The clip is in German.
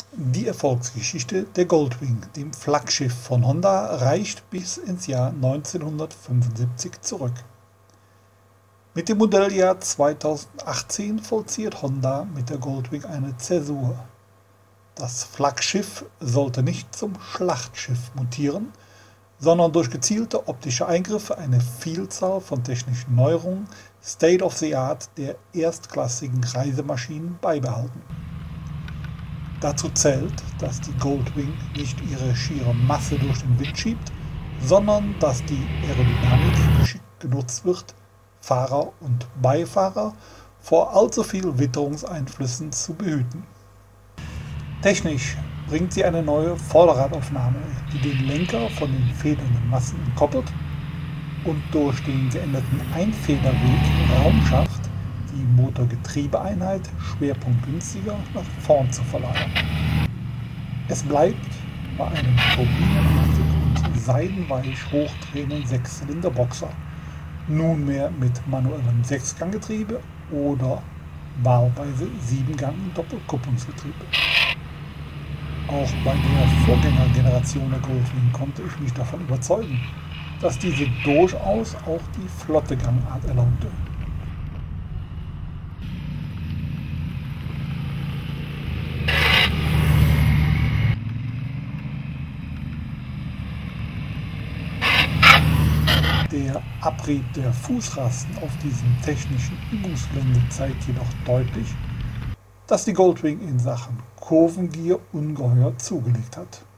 Die Erfolgsgeschichte der Goldwing, dem Flaggschiff von Honda, reicht bis ins Jahr 1975 zurück. Mit dem Modelljahr 2018 vollzieht Honda mit der Goldwing eine Zäsur. Das Flaggschiff sollte nicht zum Schlachtschiff mutieren, sondern durch gezielte optische Eingriffe eine Vielzahl von technischen Neuerungen State of the Art der erstklassigen Reisemaschinen beibehalten. Dazu zählt, dass die Goldwing nicht ihre schiere Masse durch den Wind schiebt, sondern dass die Aerodynamik geschickt genutzt wird, Fahrer und Beifahrer vor allzu viel Witterungseinflüssen zu behüten. Technisch bringt sie eine neue Vorderradaufnahme, die den Lenker von den federnden Massen entkoppelt und durch den geänderten Einfederweg Raum schafft, die Motorgetriebeeinheit schwerpunktgünstiger nach vorn zu verlagern. Es bleibt bei einem turbinenartig und seidenweich hochdrehenden Sechszylinder-Boxer, nunmehr mit manuellem Sechsganggetriebe oder wahlweise 7-Gang-Doppelkupplungsgetriebe. Auch bei der Vorgängergeneration der Goldwing konnte ich mich davon überzeugen, dass diese durchaus auch die flotte Gangart erlaubte. Der Abrieb der Fußrasten auf diesem technischen Übungsgelände zeigt jedoch deutlich, dass die Goldwing in Sachen Kurvengier ungeheuer zugelegt hat.